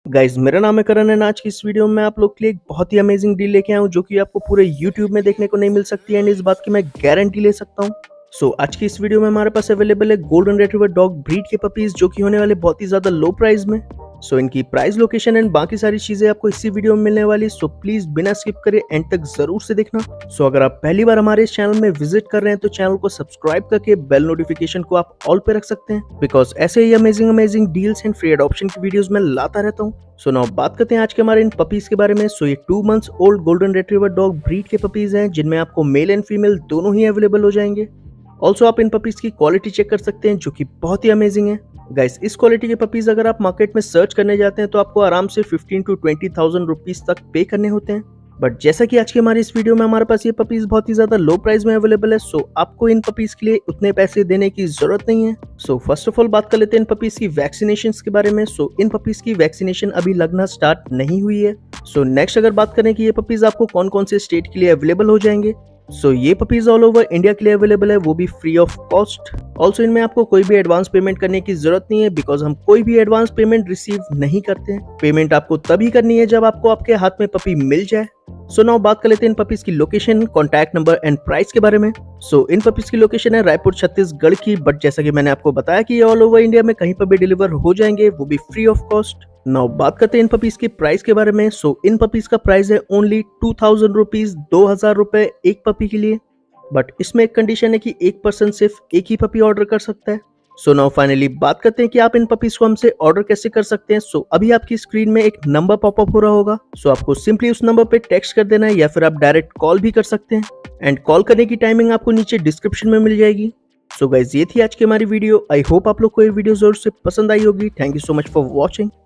Guys मेरा नाम है करण एंड आज की इस वीडियो में आप लोग के लिए एक बहुत ही अमेजिंग डील लेके आया हूँ जो कि आपको पूरे यूट्यूब में देखने को नहीं मिल सकती है एंड इस बात की मैं गारंटी ले सकता हूँ। आज की इस वीडियो में हमारे पास अवेलेबल है गोल्डन रिट्रीवर डॉग ब्रीड के पपीज जो कि होने वाले बहुत ही ज्यादा लो प्राइस में। इनकी प्राइस, लोकेशन एंड बाकी सारी चीजें आपको इसी वीडियो में मिलने वाली। प्लीज बिना स्किप करे एंड तक जरूर से देखना। अगर आप पहली बार हमारे इस चैनल में विजिट कर रहे हैं तो चैनल को सब्सक्राइब करके बेल नोटिफिकेशन को आप ऑल पे रख सकते हैं बिकॉज ऐसे ही amazing deals and free adoption की वीडियोस में लाता रहता हूँ। नाउ बात करते हैं आज के हमारे इन पपीज के बारे में। ये 2 months old golden retriever dog breed के पपीज हैं जिनमें आपको मेल एंड फीमेल दोनों ही अवेलेबल हो जाएंगे। ऑल्सो आप इन पपीज की क्वालिटी चेक कर सकते हैं जो कि बहुत ही अमेजिंग है। गाइस इस क्वालिटी के पपीज अगर आप मार्केट में सर्च करने जाते हैं तो आपको आराम से 15 to 20,000 रुपीज तक पे करने होते हैं। बट जैसा कि आज की हमारी इस वीडियो में हमारे पास ये पपीज बहुत ही ज्यादा लो प्राइस में अवेलेबल है, आपको इन पपीज के लिए उतने पैसे देने की जरूरत नहीं है। फर्स्ट ऑफ ऑल बात कर लेते हैं इन पपीज की वैक्सीनेशन के बारे में। इन पपीज की वैक्सीनेशन अभी लगना स्टार्ट नहीं हुई है। नेक्स्ट अगर बात करें कि ये पपीज आपको कौन कौन से स्टेट के लिए अवेलेबल हो जाएंगे, ये पपीज ऑल ओवर इंडिया के लिए अवेलेबल है, वो भी फ्री ऑफ कॉस्ट। ऑल्सो इनमें आपको कोई भी एडवांस पेमेंट करने की जरूरत नहीं है बिकॉज हम कोई भी एडवांस पेमेंट रिसीव नहीं करते हैं। पेमेंट आपको तभी करनी है जब आपको आपके हाथ में पपी मिल जाए। नाउ बात कर लेते हैं इन पपीज की location, contact number and price के बारे में। इन पपीज की लोकेशन है रायपुर छत्तीसगढ़ की, बट जैसा कि मैंने आपको बताया कि ये ऑल ओवर इंडिया में कहीं पर भी डिलीवर हो जाएंगे, वो भी फ्री ऑफ कॉस्ट। नाउ बात करते हैं इन पपीज के प्राइस के बारे में। इन पपीज का प्राइस है ओनली 2000 रुपीज, 2000 रुपए एक पपी के लिए। बट इसमें एक कंडीशन है कि एक पर्सन सिर्फ एक ही पपी ऑर्डर कर सकता है। नाउ फाइनली बात करते हैं कि आप इन पपीज को हमसे ऑर्डर कैसे कर सकते हैं। अभी आपकी स्क्रीन में एक नंबर पॉपअप हो रहा होगा। आपको सिंपली उस नंबर पे टेक्स्ट कर देना है या फिर आप डायरेक्ट कॉल भी कर सकते हैं एंड कॉल करने की टाइमिंग आपको नीचे डिस्क्रिप्शन में मिल जाएगी। गाइज ये थी आज की हमारी वीडियो। आई होप आप लोग को ये वीडियो जरूर से पसंद आई होगी। Thank you so much for watching.